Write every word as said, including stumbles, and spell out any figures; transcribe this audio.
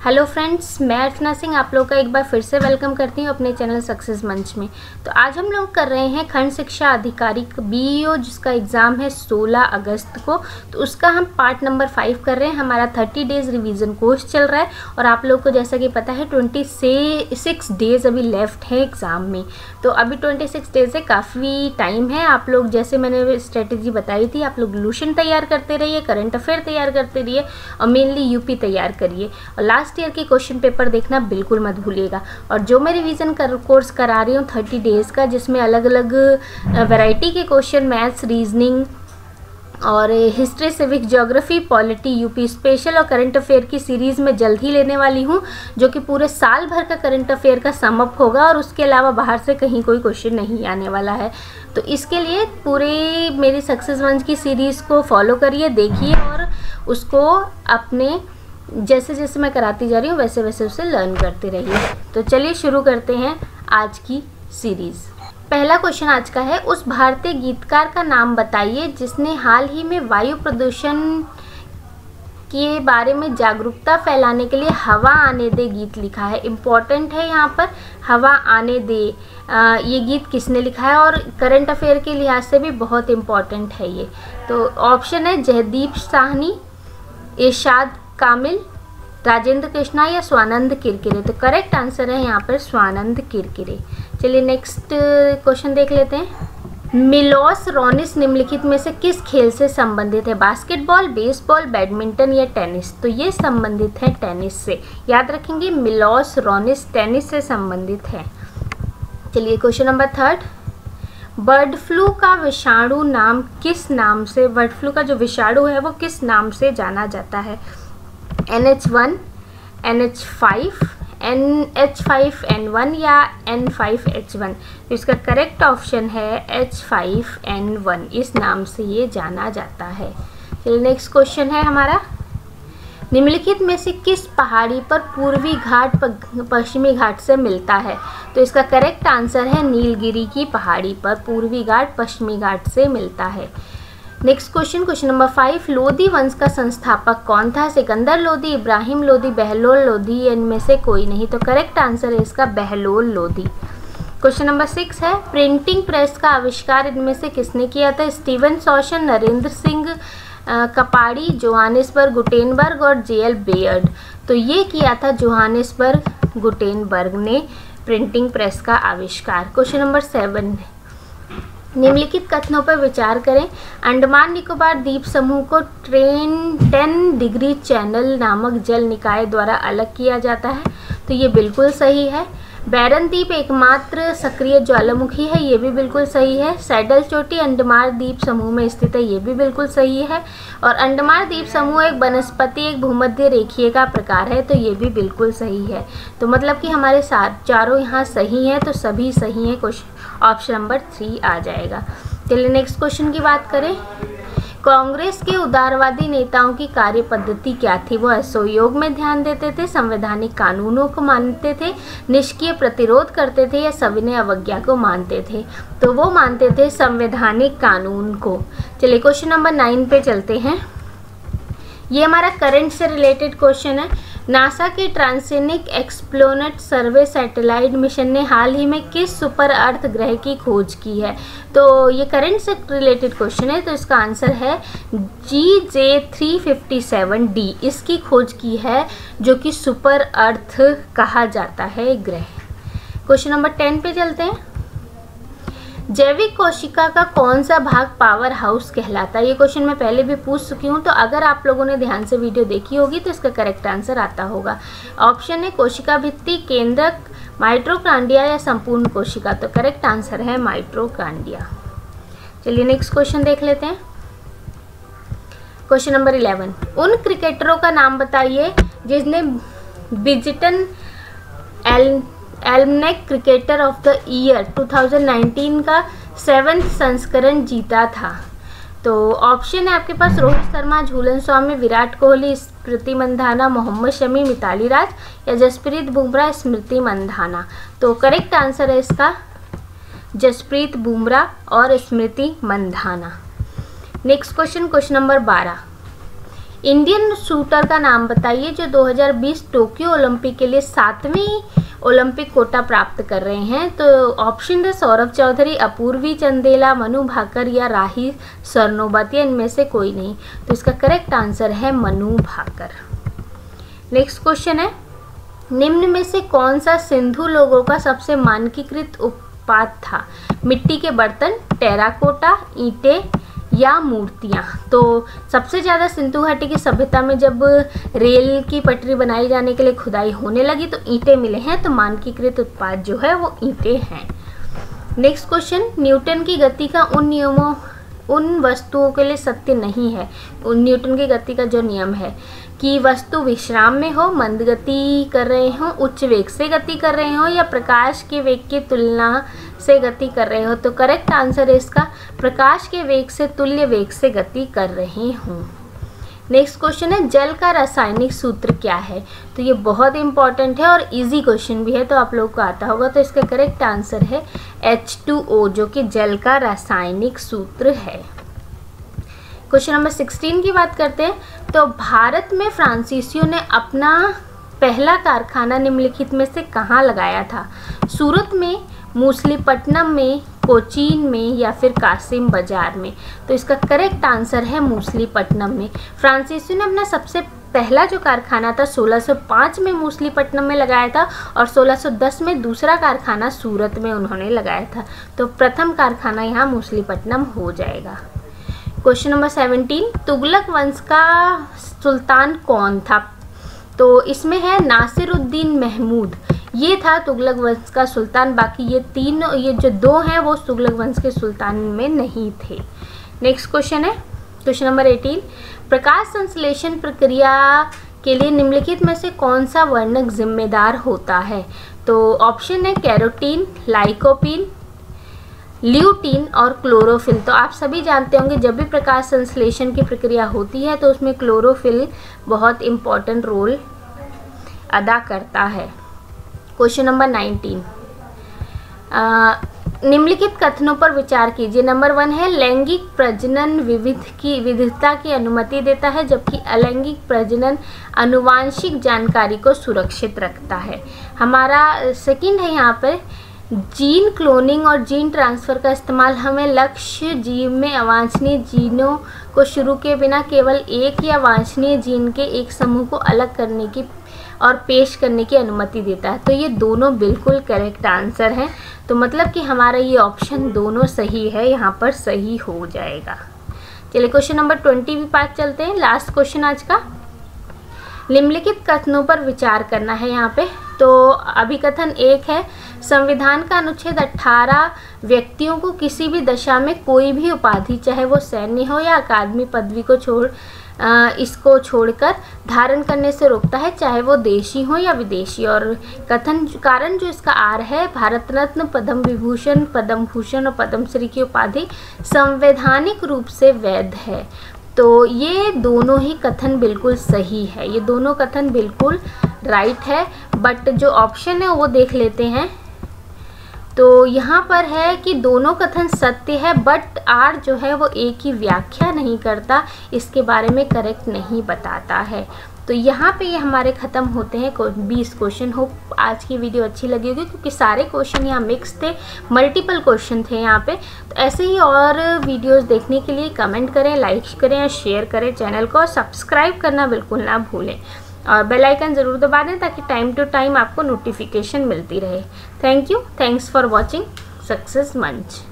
Hello friends, मैं अर्चना सिंह आप लोग का एक बार फिर से वेलकम करती हूँ अपने चैनल सक्सेस मंच में। तो आज हम लोग कर रहे हैं खंड शिक्षा अधिकारी बीईओ जिसका एग्ज़ाम है सोलह अगस्त को। तो उसका हम पार्ट नंबर फाइव कर रहे हैं। हमारा थर्टी डेज़ रिवीजन कोर्स चल रहा है और आप लोग को जैसा कि पता है ट्वेंटी से सिक्स डेज़ अभी लेफ्ट है एग्ज़ाम में। तो अभी ट्वेंटी सिक्स डेज़ है, काफ़ी टाइम है। आप लोग जैसे मैंने स्ट्रेटेजी बताई थी, आप लोग लूशन तैयार करते रहिए, करंट अफेयर तैयार करते रहिए और मेनली यूपी तैयार करिए और लास्ट ईयर के क्वेश्चन पेपर देखना बिल्कुल मत भूलिएगा। और जो मैं रिवीजन कर कोर्स करा रही हूँ थर्टी डेज़ का, जिसमें अलग अलग वैरायटी के क्वेश्चन मैथ्स, रीजनिंग और history, civic, geography, polity, UP special और करंट अफेयर की सीरीज़ में जल्द ही लेने वाली हूँ, जो कि पूरे साल भर का करंट अफेयर का सम अप होगा और उसके अलावा बाहर से कहीं कोई क्वेश्चन नहीं आने वाला है। तो इसके लिए पूरे मेरी सक्सेस मंच की सीरीज़ को फॉलो करिए, देखिए और उसको अपने जैसे जैसे मैं कराती जा रही हूँ वैसे वैसे उसे लर्न करते रहिए। तो चलिए शुरू करते हैं आज की सीरीज़। पहला क्वेश्चन आज का है, उस भारतीय गीतकार का नाम बताइए जिसने हाल ही में वायु प्रदूषण के बारे में जागरूकता फैलाने के लिए हवा आने दे गीत लिखा है। इम्पॉर्टेंट है यहाँ पर हवा आने दे, आ, ये गीत किसने लिखा है और करंट अफेयर के लिहाज से भी बहुत इम्पॉर्टेंट है ये। तो ऑप्शन है जयदीप साहनी, इरशाद कामिल, राजेंद्र कृष्णा या स्वानंद किरकिरे। तो करेक्ट आंसर है यहाँ पर स्वानंद किरकिरे। चलिए नेक्स्ट क्वेश्चन देख लेते हैं। मिलोस रोनिस निम्नलिखित में से किस खेल से संबंधित है? बास्केटबॉल, बेसबॉल, बैडमिंटन या टेनिस? तो ये संबंधित है टेनिस से। याद रखेंगे मिलोस रोनिस टेनिस से संबंधित है। चलिए question number third, bird flu का विषाणु नाम किस नाम से, बर्ड फ्लू का जो विषाणु है वो किस नाम से जाना जाता है? N H one, N H five, N H five N one या एन फाइव एच वन? तो इसका करेक्ट ऑप्शन है एच फाइव एन वन, इस नाम से ये जाना जाता है। चलिए नेक्स्ट क्वेश्चन है हमारा, निम्नलिखित में से किस पहाड़ी पर पूर्वी घाट पश्चिमी घाट से मिलता है? तो इसका करेक्ट आंसर है नीलगिरी की पहाड़ी पर पूर्वी घाट पश्चिमी घाट से मिलता है। Next question, question number five, Lodi वंश का संस्थापक कौन था? सिकंदर लोधी, इब्राहिम लोधी, बहलोल लोधी, इनमें से कोई नहीं। तो करेक्ट आंसर है इसका Bahlol Lodi. Question number six है, प्रिंटिंग प्रेस का आविष्कार इनमें से किसने किया था? Steven Sasson, Narendra Singh Kapadi, Johannesburg Gutenberg और जे एल बेयर्ड। तो ये किया था जोहानिसबर्ग गुटेनबर्ग ने प्रिंटिंग प्रेस का आविष्कार। क्वेश्चन नंबर सेवन, निम्नलिखित कथनों पर विचार करें। अंडमान निकोबार द्वीप समूह को ट्रेन टेन डिग्री चैनल नामक जल निकाय द्वारा अलग किया जाता है। तो ये बिल्कुल सही है। बैरन द्वीप एकमात्र सक्रिय ज्वालामुखी है, ये भी बिल्कुल सही है। सैडल चोटी अंडमान द्वीप समूह में स्थित है, ये भी बिल्कुल सही है। और अंडमान द्वीप समूह एक वनस्पति एक भूमध्य रेखीय का प्रकार है, तो ये भी बिल्कुल सही है। तो मतलब कि हमारे साथ चारों यहाँ सही हैं, तो सभी सही हैं। क्वेश्चन ऑप्शन नंबर थ्री आ जाएगा। चलिए नेक्स्ट क्वेश्चन की बात करें। कांग्रेस के उदारवादी नेताओं की कार्य पद्धति क्या थी? वो असहयोग में ध्यान देते थे, संवैधानिक कानूनों को मानते थे, निष्क्रिय प्रतिरोध करते थे या सविनय अवज्ञा को मानते थे? तो वो मानते थे संवैधानिक कानून को। चलिए क्वेश्चन नंबर नाइन पे चलते हैं। ये हमारा करंट से रिलेटेड क्वेश्चन है। नासा के transiting explorer survey satellite mission ने हाल ही में किस सुपर अर्थ ग्रह की खोज की है? तो ये करंट से रिलेटेड क्वेश्चन है, तो इसका आंसर है G J three fifty seven D, इसकी खोज की है, जो कि सुपर अर्थ कहा जाता है ग्रह। क्वेश्चन नंबर टेन पे चलते हैं। जैविक कोशिका का कौन सा भाग पावर हाउस कहलाता है? ये क्वेश्चन मैं पहले भी पूछ चुकी हूँ, तो अगर आप लोगों ने ध्यान से वीडियो देखी होगी तो इसका करेक्ट आंसर आता होगा। ऑप्शन है कोशिका भित्ति, केंद्रक, माइटोकॉन्ड्रिया या संपूर्ण कोशिका। तो करेक्ट आंसर है माइटोकॉन्ड्रिया। चलिए नेक्स्ट क्वेश्चन देख लेते हैं। क्वेश्चन नंबर इलेवन, उन क्रिकेटरों का नाम बताइए जिसने बिजटन एल Almanack cricketer of the year two thousand nineteen का सेवन्थ संस्करण जीता था। तो ऑप्शन है आपके पास रोहित शर्मा, झूलन स्वामी, विराट कोहली, स्मृति मंधाना, मोहम्मद शमी, मिताली राज या जसप्रीत बुमराह, स्मृति मंधाना। तो करेक्ट आंसर है इसका जसप्रीत बुमराह और Smriti Mandhana. Next question, question number बारह, इंडियन शूटर का नाम बताइए जो दो हज़ार बीस टोक्यो ओलंपिक के लिए सातवीं ओलंपिक कोटा प्राप्त कर रहे हैं। तो ऑप्शन है सौरभ चौधरी, अपूर्वी चंदेला, मनु भाकर या राही सरनोबत, या इनमें से कोई नहीं। तो इसका करेक्ट आंसर है मनु भाकर। नेक्स्ट क्वेश्चन है, निम्न में से कौन सा सिंधु लोगों का सबसे मानकीकृत उत्पाद था? मिट्टी के बर्तन, टेराकोटा, ईंटें या मूर्तियाँ? तो सबसे ज़्यादा सिंधु घाटी की सभ्यता में जब रेल की पटरी बनाई जाने के लिए खुदाई होने लगी तो ईंटें मिले हैं, तो मानकीकृत उत्पाद जो है वो ईंटें हैं। नेक्स्ट क्वेश्चन, न्यूटन की गति का उन नियमों उन वस्तुओं के लिए सत्य नहीं है। न्यूटन की गति का जो नियम है कि वस्तु विश्राम में हो, मंद गति कर रहे हो, उच्च वेग से गति कर रहे हो या प्रकाश के वेग की तुलना से गति कर रहे हो। तो करेक्ट आंसर है इसका प्रकाश के वेग से तुल्य वेग से गति कर रहे हो। नेक्स्ट क्वेश्चन है, जल का रासायनिक सूत्र क्या है? तो ये बहुत इंपॉर्टेंट है और इजी क्वेश्चन भी है, तो आप लोगों को आता होगा। तो इसका करेक्ट आंसर है एच टू ओ, जो कि जल का रासायनिक सूत्र है। क्वेश्चन नंबर सोलह की बात करते हैं। तो भारत में फ्रांसीसियों ने अपना पहला कारखाना निम्नलिखित में से कहाँ लगाया था? सूरत में, मूसलीपट्टनम में, कोचीन में या फिर कासिम बाजार में? तो इसका करेक्ट आंसर है मूसलीपट्टनम में। फ्रांसीसियों ने अपना सबसे पहला जो कारखाना था सोलह सौ पाँच में मूसलीपट्टनम में लगाया था और सोलह सौ दस में दूसरा कारखाना सूरत में उन्होंने लगाया था। तो प्रथम कारखाना यहाँ मूसलीपट्टनम हो जाएगा। क्वेश्चन नंबर सत्रह, तुगलक वंश का सुल्तान कौन था? तो इसमें है नासिरुद्दीन महमूद, ये था तुगलक वंश का सुल्तान। बाकी ये तीन ये जो दो हैं वो तुगलक वंश के सुल्तान में नहीं थे। नेक्स्ट क्वेश्चन है क्वेश्चन नंबर अठारह, प्रकाश संश्लेषण प्रक्रिया के लिए निम्नलिखित में से कौन सा वर्णक जिम्मेदार होता है? तो ऑप्शन है कैरोटीन, लाइकोपीन, ल्यूटीन और क्लोरोफिल। तो आप सभी जानते होंगे जब भी प्रकाश संश्लेषण की प्रक्रिया होती है तो उसमें क्लोरोफिल बहुत इम्पॉर्टेंट रोल अदा करता है। क्वेश्चन नंबर उन्नीस, निम्नलिखित कथनों पर विचार कीजिए। नंबर वन है लैंगिक प्रजनन विविध की विविधता की अनुमति देता है, जबकि अलैंगिक प्रजनन आनुवांशिक जानकारी को सुरक्षित रखता है। हमारा सेकंड है यहाँ पर जीन क्लोनिंग और जीन ट्रांसफ़र का इस्तेमाल हमें लक्ष्य जीव में अवांछनीय जीनों को शुरू किए बिना केवल एक या वांछनीय जीन के एक समूह को अलग करने की और पेश करने की अनुमति देता है। तो ये दोनों बिल्कुल करेक्ट आंसर हैं। तो मतलब कि हमारा ये ऑप्शन दोनों सही है, यहाँ पर सही हो जाएगा। चलिए क्वेश्चन नंबर ट्वेंटी भी पास चलते हैं, लास्ट क्वेश्चन आज का। निम्नलिखित कथनों पर विचार करना है यहाँ पे। तो अभिकथन एक है संविधान का अनुच्छेद अठारह व्यक्तियों को किसी भी दशा में कोई भी उपाधि, चाहे वो सैन्य हो या अकादमी पदवी को छोड़ आ, इसको छोड़कर धारण करने से रोकता है, चाहे वो देशी हो या विदेशी। और कथन कारण जो इसका आर है, भारत रत्न, पद्म विभूषण, पद्म भूषण और पद्मश्री की उपाधि संवैधानिक रूप से वैध है। तो ये दोनों ही कथन बिल्कुल सही है, ये दोनों कथन बिल्कुल राइट है। बट जो ऑप्शन है वो देख लेते हैं। तो यहाँ पर है कि दोनों कथन सत्य है, बट आर जो है वो एक ही व्याख्या नहीं करता, इसके बारे में करेक्ट नहीं बताता है। तो यहाँ पे ये हमारे ख़त्म होते हैं बीस क्वेश्चन। होप आज की वीडियो अच्छी लगी होगी, क्योंकि सारे क्वेश्चन यहाँ मिक्स थे, मल्टीपल क्वेश्चन थे यहाँ पे। तो ऐसे ही और वीडियोस देखने के लिए कमेंट करें, लाइक करें, शेयर करें चैनल को, सब्सक्राइब करना बिल्कुल ना भूलें और बेल आइकन ज़रूर दबा दें ताकि टाइम टू टाइम आपको नोटिफिकेशन मिलती रहे। Thank you, thanks for watching success मंच।